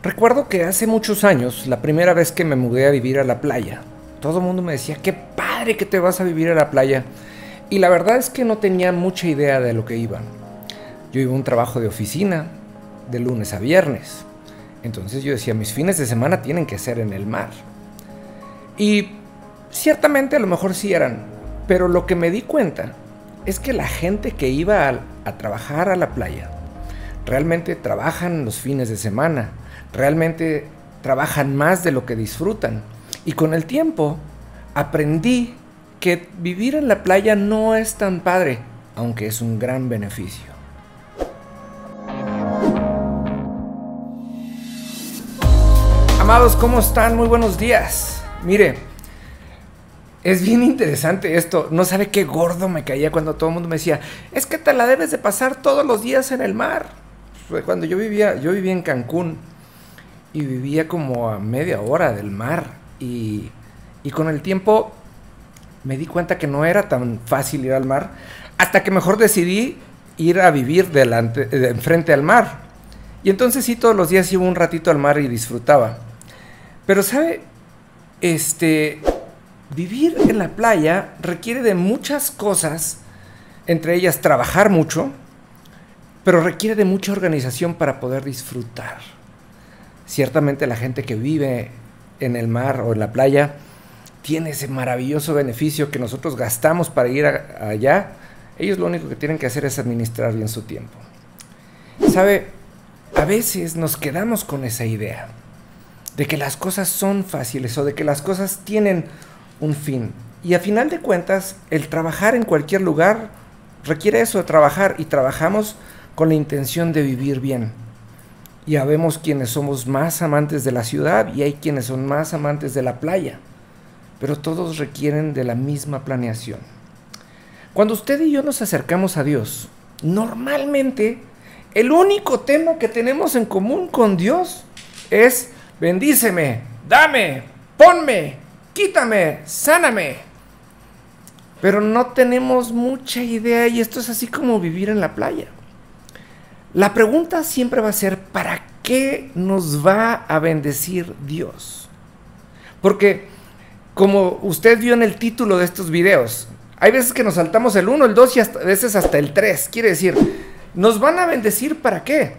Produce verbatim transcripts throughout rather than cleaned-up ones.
Recuerdo que hace muchos años, la primera vez que me mudé a vivir a la playa, todo el mundo me decía, qué padre que te vas a vivir a la playa. Y la verdad es que no tenía mucha idea de lo que iba. Yo iba a un trabajo de oficina, de lunes a viernes. Entonces yo decía, mis fines de semana tienen que ser en el mar. Y ciertamente a lo mejor sí eran, pero lo que me di cuenta es que la gente que iba a, a trabajar a la playa realmente trabajan los fines de semana, realmente trabajan más de lo que disfrutan. Y con el tiempo aprendí que vivir en la playa no es tan padre, aunque es un gran beneficio. Amados, ¿cómo están? Muy buenos días. Mire, es bien interesante esto. No sabe qué gordo me caía cuando todo el mundo me decía, es que te la debes de pasar todos los días en el mar. Cuando yo vivía, yo vivía en Cancún y vivía como a media hora del mar y, y con el tiempo me di cuenta que no era tan fácil ir al mar hasta que mejor decidí ir a vivir delante, de enfrente al mar. Y entonces sí, todos los días iba un ratito al mar y disfrutaba. Pero ¿sabe? Este, vivir en la playa requiere de muchas cosas, entre ellas trabajar mucho, pero requiere de mucha organización para poder disfrutar. Ciertamente la gente que vive en el mar o en la playa tiene ese maravilloso beneficio que nosotros gastamos para ir a, allá. Ellos lo único que tienen que hacer es administrar bien su tiempo. ¿Sabe? A veces nos quedamos con esa idea de que las cosas son fáciles o de que las cosas tienen un fin. Y a final de cuentas, el trabajar en cualquier lugar requiere eso, de trabajar, y trabajamos con la intención de vivir bien. Y habemos quienes somos más amantes de la ciudad y hay quienes son más amantes de la playa, pero todos requieren de la misma planeación. Cuando usted y yo nos acercamos a Dios, normalmente el único tema que tenemos en común con Dios es bendíceme, dame, ponme, quítame, sáname. Pero no tenemos mucha idea y esto es así como vivir en la playa. La pregunta siempre va a ser, ¿para qué nos va a bendecir Dios? Porque, como usted vio en el título de estos videos, hay veces que nos saltamos el uno, el dos y hasta, a veces hasta el tres. Quiere decir, ¿nos van a bendecir para qué?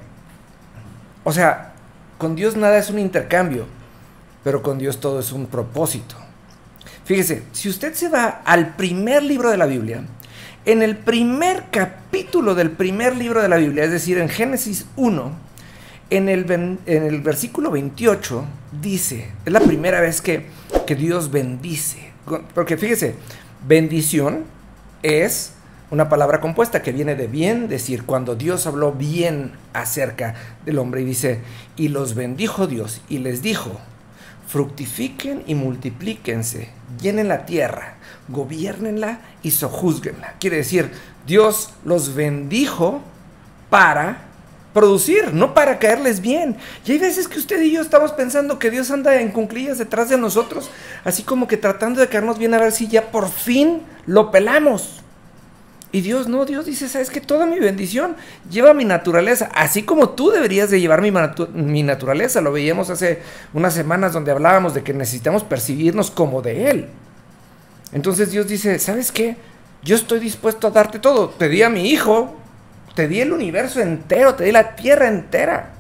O sea, con Dios nada es un intercambio, pero con Dios todo es un propósito. Fíjese, si usted se va al primer libro de la Biblia, en el primer capítulo del primer libro de la Biblia, es decir, en Génesis uno, en el, en el versículo veintiocho, dice, es la primera vez que, que Dios bendice. Porque fíjese, bendición es una palabra compuesta que viene de bien, decir, cuando Dios habló bien acerca del hombre y dice, y los bendijo Dios y les dijo, fructifiquen y multiplíquense, llenen la tierra, gobiernenla y sojúzguenla. Quiere decir, Dios los bendijo para producir, no para caerles bien. Y hay veces que usted y yo estamos pensando que Dios anda en cuclillas detrás de nosotros, así como que tratando de caernos bien a ver si ya por fin lo pelamos. Y Dios no, Dios dice, ¿sabes qué? Toda mi bendición lleva mi naturaleza, así como tú deberías de llevar mi, natu mi naturaleza. Lo veíamos hace unas semanas donde hablábamos de que necesitamos percibirnos como de Él. Entonces Dios dice, ¿sabes qué? Yo estoy dispuesto a darte todo. Te di a mi hijo, te di el universo entero, te di la tierra entera.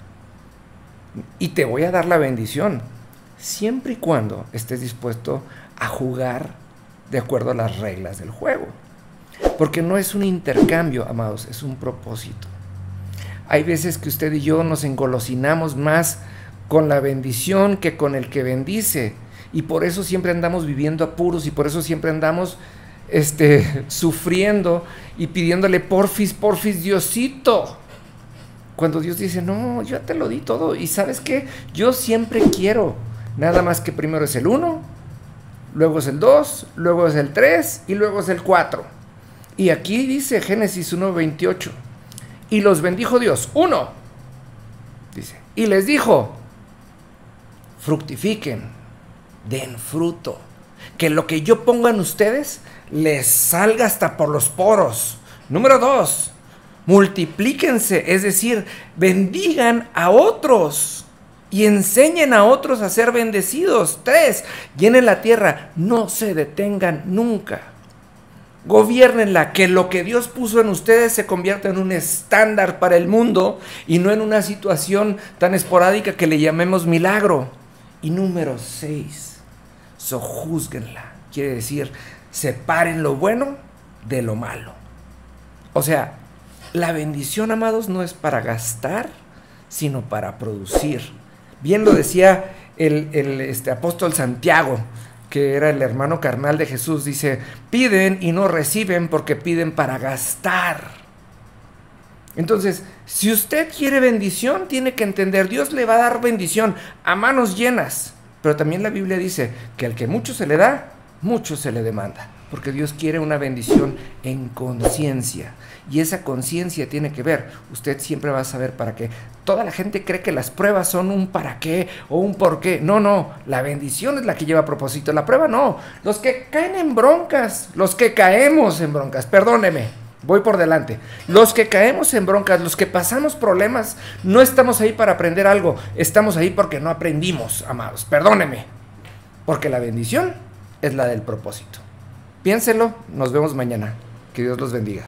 Y te voy a dar la bendición, siempre y cuando estés dispuesto a jugar de acuerdo a las reglas del juego. Porque no es un intercambio, amados, es un propósito. Hay veces que usted y yo nos engolosinamos más con la bendición que con el que bendice. Y por eso siempre andamos viviendo apuros y por eso siempre andamos este, sufriendo y pidiéndole porfis, porfis, Diosito. Cuando Dios dice, no, yo te lo di todo. Y ¿sabes qué? Yo siempre quiero. Nada más que primero es el uno, luego es el dos, luego es el tres y luego es el cuatro. Y aquí dice Génesis uno veintiocho, y los bendijo Dios, uno, dice, y les dijo, fructifiquen, den fruto, que lo que yo ponga en ustedes les salga hasta por los poros. Número dos, multiplíquense, es decir, bendigan a otros. y enseñen a otros a ser bendecidos. Tres, llenen la tierra, no se detengan nunca. Gobiernenla, que lo que Dios puso en ustedes se convierta en un estándar para el mundo y no en una situación tan esporádica que le llamemos milagro. Y número seis, sojúzguenla, quiere decir, separen lo bueno de lo malo. O sea, la bendición, amados, no es para gastar, sino para producir. Bien lo decía el, el este, apóstol Santiago, que era el hermano carnal de Jesús, dice, piden y no reciben porque piden para gastar. Entonces, si usted quiere bendición, tiene que entender, Dios le va a dar bendición a manos llenas, pero también la Biblia dice que al que mucho se le da, mucho se le demanda, porque Dios quiere una bendición en conciencia, y esa conciencia tiene que ver, usted siempre va a saber para qué. Toda la gente cree que las pruebas son un para qué o un por qué. No, no, la bendición es la que lleva a propósito, la prueba no. Los que caen en broncas, los que caemos en broncas, perdóneme, voy por delante. Los que caemos en broncas, los que pasamos problemas, no estamos ahí para aprender algo, estamos ahí porque no aprendimos, amados, perdóneme, porque la bendición es la del propósito. Piénselo, nos vemos mañana. Que Dios los bendiga.